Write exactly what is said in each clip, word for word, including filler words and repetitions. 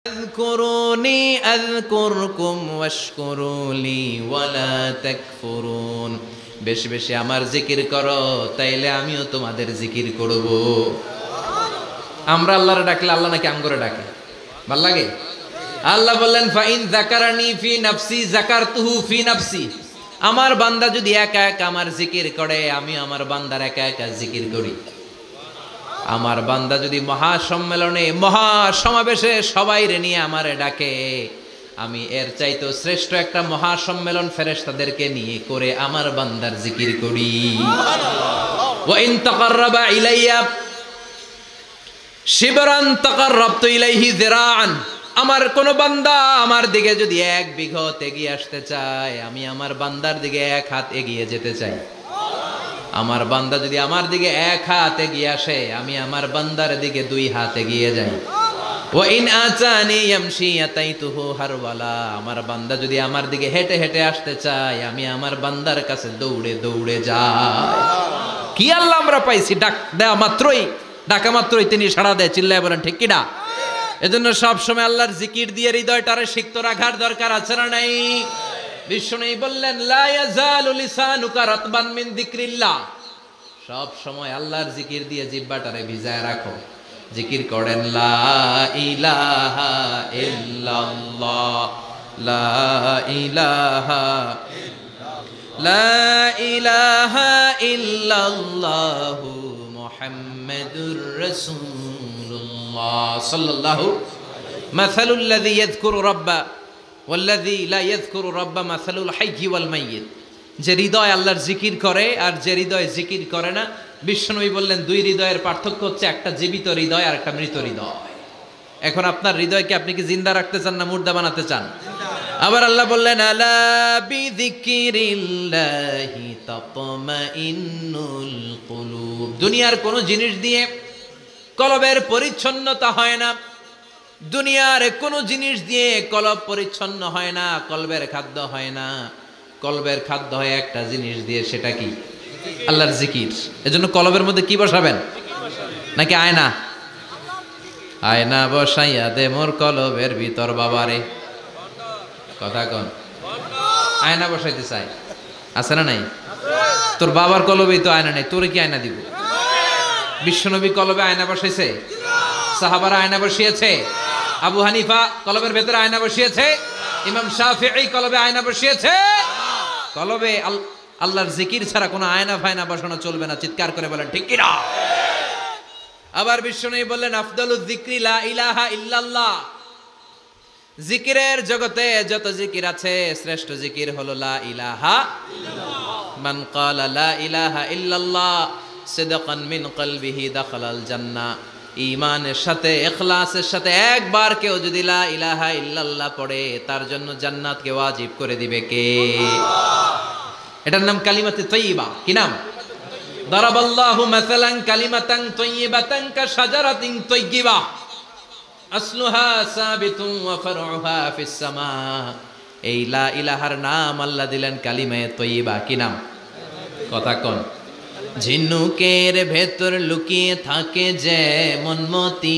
আযকুরুনি আযকুরকুম ওয়াশকুরুলি ওয়ালা তাকফুরুন। বেশি বেশি আমার জিকির করো, তাইলে আমিও তোমাদের জিকির করব। আমরা আল্লাহরে ডাকলে আল্লাহ নাকি আম করে ডাকে, ভাল লাগে? আল্লাহ বললেন ফাইন যাকারানি ফি নাফসি যাকারতুহু ফি নাফসি। আমার বান্দা যদি একা একা আমার জিকির করে, আমি আমার বান্দার একা একা জিকির করি। আমার বান্দা যদি মহা সম্মেলনে মহা সমাবেশে সবাই রে নিয়ে আমারে ডাকে, আমি এর চাইতো শ্রেষ্ঠ একটা মহা সম্মেলন ফেরেশতাদেরকে নিয়ে করে আমার বান্দার জিকির করি। ওয়া ইন তাকাররাবা ইলাইয়া শিবরান তাকাররাবতু ইলাইহি যিরাআন। আমার কোন বান্দা আমার দিকে যদি এক বিঘত এগিয়ে আসতে চায়, আমি আমার বান্দার দিকে এক হাত এগিয়ে যেতে চাই। আমার বান্দা যদি আমার দিকে এক হাত এগিয়ে আসে, আমি আমার বান্দার দিকে দুই হাত এগিয়ে যাই। ওয়া ইন আতানি ইয়ামশি আতাইতুহু হারওয়ালা। আমার বান্দা যদি আমার দিকে হেঁটে হেঁটে আসতে চায়, আমি আমার বান্দার কাছে দৌড়ে দৌড়ে যাই। কি আল্লাহ আমরা পাইছি, ডাক দেওয়া মাত্রই, ডাকা মাত্রই তিনি সাড়া দেয়। চিল্লায় বলেন ঠিক কিনা? এজন্য সব সময় আল্লাহর জিকির দিয়ে হৃদয়টারে সিক্ত রাখার দরকার আছে না নাই? বিষ্ণু বললেন লা ইয়াজালু লিসানুকা রাতবান মিন যিকরিল্লাহ। সব সময় আল্লাহর জিকির দিয়ে জিহ্বাটারে ভিজায় রাখো। জিকির করেন লা ইলাহা ইল্লাল্লাহ, লা ইলাহা লা ইলাহা ইল্লাল্লাহু মুহাম্মাদুর রাসূলুল্লাহ সাল্লাল্লাহু। মাসালুল লাযী ইয়াযকুরু রাব্বা ওয়াল্লাযী লা ইয়াযকুরু রাব্বা মাসালুল হাইয়্যি ওয়াল মাইয়িত। যে হৃদয় আল্লাহর জিকির করে আর যে হৃদয় জিকির করে না, বিশ্বনবী বললেন দুই হৃদয়ের পার্থক্য হচ্ছে একটা জীবিত হৃদয় আর একটা মৃত হৃদয়। এখন আপনার হৃদয়কে আপনি কি জিন্দা রাখতে চান না মুর্দা বানাতে চান? আবার আল্লাহ বললেন আলা বিযিকরিল্লাহি তাতমাইন্নুল কুলুব। দুনিয়ার কোন জিনিস দিয়ে কলবের পরিচ্ছন্নতা হয় না। দুনিয়ার কোন জিনিস দিয়ে কলব পরিচ্ছন্ন হয় না, কলবের খাদ্য হয় না। কলবের খাদ্য হয় একটা জিনিস দিয়ে, সেটা কি? আল্লাহর জিকির। এজন্য কলবের মধ্যে কি বসাবেন? নাকি আয়না? আয়না বসাইয়া দে মোর কলবের ভিতর বাবারে। কথা কন, আয়না বসাইতে চাই, আছে না নাই? তোর বাবার কলবেই তো আয়না নাই, তোরে কি আয়না দিব? বিশ্বনবী কলবে আয়না বসাইছে? সাহাবারা আয়না বসিয়েছে? আবু হানিফা কলবের ভেতরে আয়না বসিয়েছে? ইমাম শাফিঈ কলবে আয়না বসিয়েছে? কলবে আল্লাহর জিকির ছাড়া কোনো আয়না ফায়না বসানো চলবে না। চিৎকার করে বলেন ঠিক কিনা? আবার বিশ্বনবী বললেন আফদালুয যিকরি লা ইলাহা ইল্লাল্লাহ। জিকিরের জগতে যত জিকির আছে, শ্রেষ্ঠ জিকির হলো লা ইলাহা ইল্লাল্লাহ। মান ক্বালা লা ইলাহা ইল্লাল্লাহ সিদকান মিন কলবিহি দাখালাল জান্নাহ। ঈমানের সাথে ইখলাসের সাথে একবার কেউ যদি লা ইলাহা ইল্লাল্লাহ পড়ে, তার জন্য জান্নাতকে ওয়াজিব করে দিবে কে? এটার নাম কালিমাতে তাইয়্যিবা। কি নাম? দারাবাল্লাহু মাসালান কালিমাতান তাইয়্যিবাতান কাশাজারাতিন তাইয়্যিবা আসলুহা সাবিতুন ওয়া ফারউহা ফিস সামা। এই লা ইলাহার নাম আল্লাহ দিলেন কালিমায়ে তাইয়্যিবা। কি নাম? কথা কোন? ঝিনুকের ভেতর লুকিয়ে থাকে যেমন মতি,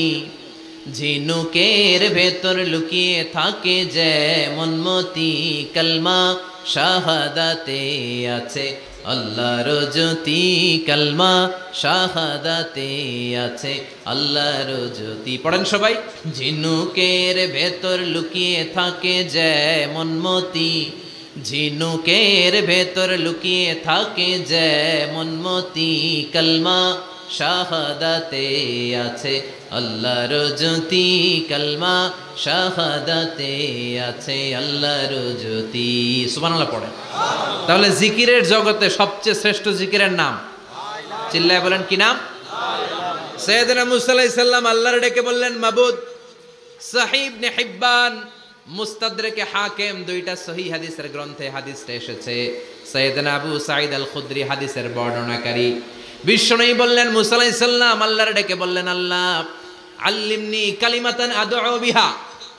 ঝিনুকের ভেতর লুকিয়ে থাকে যেমন মতি, কালমা শাহাদাতে আছে আল্লাহর জ্যোতি, কালমা শাহাদাতে আছে আল্লাহর জ্যোতি। পড়েন সবাই। ঝিনুকের ভেতর লুকিয়ে থাকে যেমন মতি, ঝিনুকের ভেতর লুকিয়ে থাকে যেমন মতি, কালমা শাহাদাতে আছে আল্লাহর জ্যোতি, কালমা শাহাদাতে আছে আল্লাহর জ্যোতি। সুবহানাল্লাহ পড়েন। তাহলে জিকিরের জগতে সবচেয়ে শ্রেষ্ঠ জিকিরের নাম, চিল্লায় বলেন কি নাম? সাইয়েদনা মুসা আলাইহিস সালাম আল্লাহর ডেকে বললেন মাবুদ। সহিহ ইবনে হিব্বান, মুস্তাদরেকে হাকিম, দুইটা সহিহ হাদিসের গ্রন্থে হাদিসটা এসেছে। সাইয়েদনা আবু সাঈদ আল খুদরি হাদিসের বর্ণনাকারী। বিশ্বনবী বললেন মুসা আলাইহিস সালাম আল্লাহর ডেকে বললেন আল্লাহ আল্লিমনি কালিমাতান আদউ বিহা।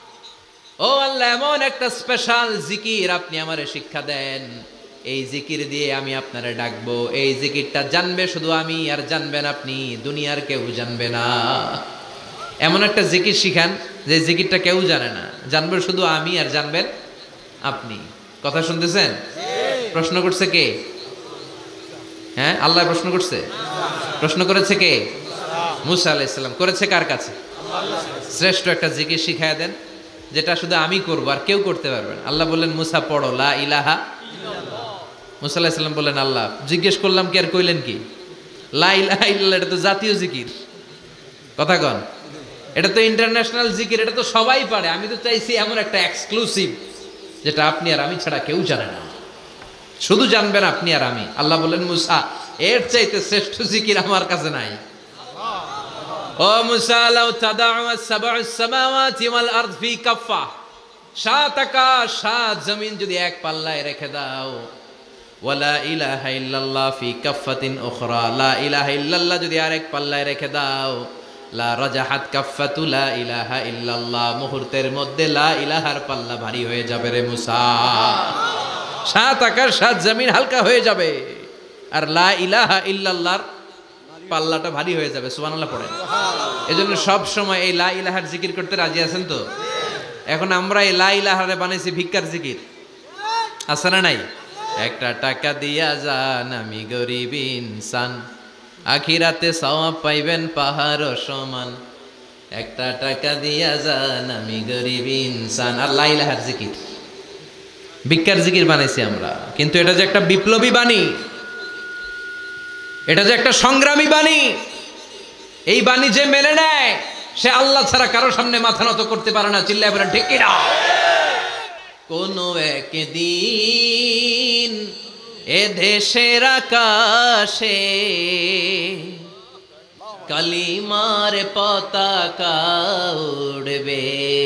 ও আল্লাহ, এমন একটা স্পেশাল জিকির আপনি আমারে শিক্ষা দেন, এই জিকির দিয়ে আমি আপনারে ডাকবো। এই জিকিরটা জানবে শুধু আমি, আর জানবেন আপনি, দুনিয়ার কেউ জানবে না। এমন একটা জিকির শিখান যে জিকিরটা কেউ জানে না, জানবে শুধু আমি আর জানবেন আপনি। কথা শুনতেছেন? প্রশ্ন করছে কে? হ্যাঁ, আল্লাহ প্রশ্ন করছে। প্রশ্ন করেছে কে? মুসা আলাইহিস সালাম। করেছে কার কাছে? শ্রেষ্ঠ একটা জিকির শিখায় দেন যেটা শুধু আমি করব আর কেউ করতে পারবে না। আল্লাহ বললেন মুসা পড়ো লা ইলাহা ইল্লাল্লাহ। মুসা আলাইহিস সালাম বললেন আল্লাহ জিজ্ঞেস করলাম কি আর কইলেন কি? লা ইলাহা ইল্লাল্লাহ এটা তো জাতীয় জিকির। কথা কন, এটা তো ইন্টারন্যাশনাল জিকির, এটা তো সবাই পারে। আমি তো চাইছি এমন একটা এক্সক্লুসিভ যেটা আপনি আর আমি ছাড়া কেউ জানে না, শুধু জানবেন আপনি আর আমি। আল্লাহ বললেন মুসা এর চাইতে শ্রেষ্ঠ জিকির আমার কাছে নাই। ও মুসা লাউ তাদাউ আস-সাবউ আস-সামাওয়াতি ওয়াল আরদ ফি কাফফা, সাত আকাশ সাত জমিন যদি এক পাল্লায় রেখে দাও, ওয়ালা ইলাহা ইল্লাল্লাহ ফি কাফফাতিন উখরা, লা ইলাহা ইল্লাল্লাহ যদি আরেক পাল্লায় রেখে দাও, লা রাজাহাত কাফফাতু লা ইলাহা ইল্লাল্লাহ, মুহূর্তের মধ্যে লা ইলাহার পাল্লা ভারী হয়ে যাবে রে মুসা। সাত আকাশ সাত জমিন হালকা হয়ে যাবে আর লা ইলাহা ইল্লাল্লাহর পাল্লাটা ভারী হয়ে যাবে। সুবহানাল্লাহ পড়েন। এজন্য সব সময় এই লা ইলাহার জিকির করতে রাজি আছেন তো? এখন আমরা এই লা ইলাহারে বানাইছি ভিক্ষার জিকির, আছে না নাই? একটা টাকা দিয়া যান আমি গরিব ইনসান, আখিরাতে সওয়াব পাইবেন পাহাড় সমান। একটা টাকা দিয়া যান আমি গরিব ইনসান, আর লা ইলাহার জিকির ভিক্ষার জিকির বানাইছি আমরা। কিন্তু এটা যে একটা বিপ্লবী বাণী, এটা যে একটা সংগ্রামী বাণী, এই বাণী যে মেনে নেয় সে আল্লাহ ছাড়া কারো সামনে মাথা নত করতে পারে না। চিল্লায় বলেন ঠিক কিনা? কোনো একদিন এ দেশের আকাশে কালিমার পতাকা উড়বে,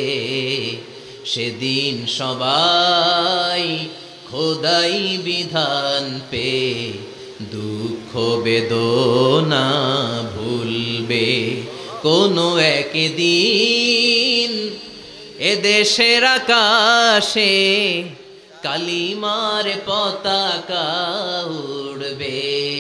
সেদিন সবাই খোদাই বিধান পে দুঃখ বেদনা ভুলবে। কোনো একদিন এ দেশের আকাশে কালিমার পতাকা উড়বে,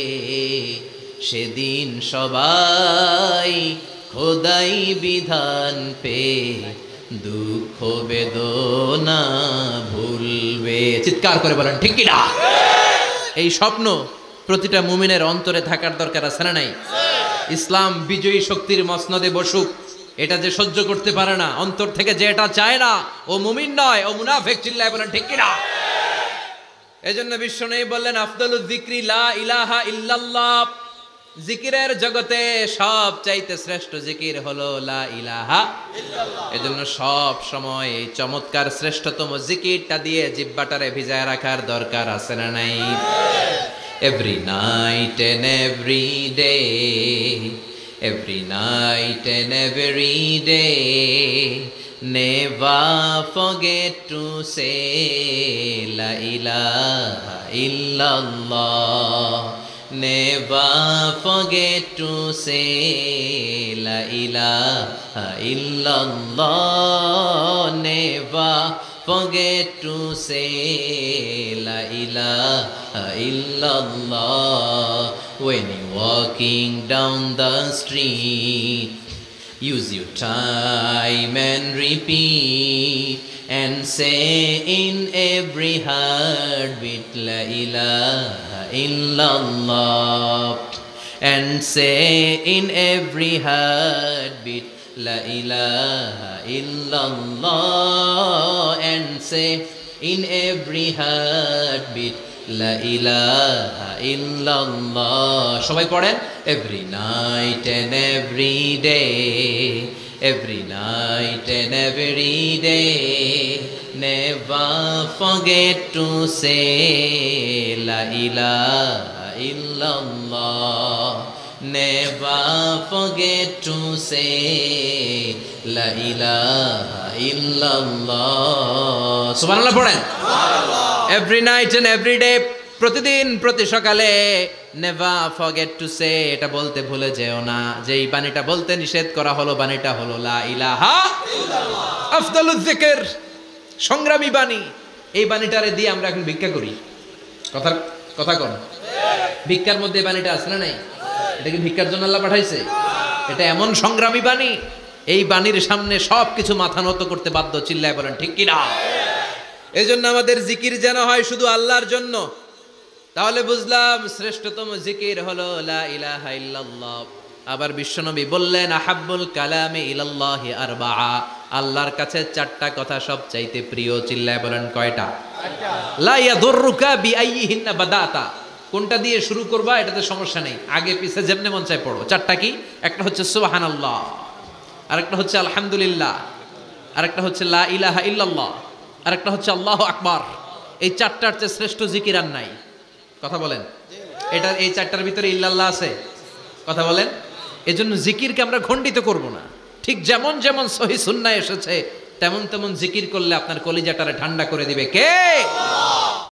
সেদিন সবাই খোদাই বিধান পে দুঃখ বেদনা ভুলবে। চিৎকার করে বলেন ঠিক কিনা? এই স্বপ্ন প্রতিটা মুমিনের অন্তরে থাকার দরকার আছে না নাই? ইসলাম বিজয়ী শক্তির মসনদে বসুক, এটা যে সহ্য করতে পারে না, অন্তর থেকে যে এটা চায় না, ও মুমিন নয়, ও মুনাফিক। চিল্লায় বলেন ঠিক কিনা? এজন্য বিশ্বনবী বললেন আফদালুয যিকরি লা ইলাহা ইল্লাল্লাহ। জিকিরের জগতে সব চাইতে শ্রেষ্ঠ জিকির হলো লা ইলাহা ইল্লাল্লাহ। এজন্য সব সময় এই চমৎকার শ্রেষ্ঠতম জিকিরটা দিয়ে জিহ্বাটারে ভিজায় রাখার দরকার আছে না নাই? Every night and every day, every night and every day, never forget to say la ilaha illallah. Never forget to say la ilaha illallah. Never forget to say la ilaha illallah. When you're walking down the street, use your time and repeat, and say in every heartbeat la ilaha illallah. And say in every heartbeat la ilaha illallah. And say in every heartbeat la ilaha illallah. সবাই পড়েন every night and every day, every night and every day, never forget to say la ilaha illallah. Never forget to say la ilaha illallah. Subhanallah পড়েন every night and every day, প্রতিদিন প্রতি সকালে never forget to say, এটা বলতে ভুলে যেও না যে এই বাণীটা বলতে নিষেধ করা হলো, বাণীটা হলো লা ইলাহা ইল্লাল্লাহ, আফদালুয যিকর, সংগ্রামী বাণী। এই বাণীটারে দিয়ে আমরা এখন ভিক্ষা করি। কথা কথা কোন ভিক্ষার মধ্যে বাণীটা আছে না নাই? এটা কি ভিক্ষার জন্য আল্লাহ পাঠাইছে? এটা এমন সংগ্রামী বাণী এই বাণীর সামনে সব কিছু মাথা নত করতে বাধ্য। চিল্লায় বলেন ঠিক কিনা? এই জন্য আমাদের জিকির যেন হয় শুধু আল্লাহর জন্য। তাহলে বুঝলাম শ্রেষ্ঠতম জিকির হলো লা ইলাহা ইল্লাল্লাহ। আবার বিশ্বনবী বললেন আহাব্বুল কালামি ইলাল্লাহি আরবাআ, আল্লাহর কাছে চারটা কথা সবচাইতে প্রিয়। চিল্লায় বলেন কয়টা? লা ইয়াদুররুকা বিআইয়িহিন্না বাদাতা, কোনটা দিয়ে শুরু করবা এটাতে সমস্যা নেই, আগে পিছে যেমনে মন চায় পড়ো। চারটা কি? একটা হচ্ছে সুবহানাল্লাহ, আরেকটা হচ্ছে আলহামদুলিল্লাহ, আরেকটা হচ্ছে লা ইলাহা ইল্লাল্লাহ, আরেকটা হচ্ছে আল্লাহু আকবার। এই চারটার চেয়ে শ্রেষ্ঠ জিকির আর নাই। কথা বলেন, এটা এই চারটার ভিতরে ইল্লাল্লাহ আছে? কথা বলেন। এজন্য জিকিরকে আমরা খণ্ডিত করব না। ঠিক যেমন যেমন সহিহ সুন্নাহ এসেছে তেমন তেমন জিকির করলে আপনার কলিজাটারে ঠান্ডা করে দিবে কে?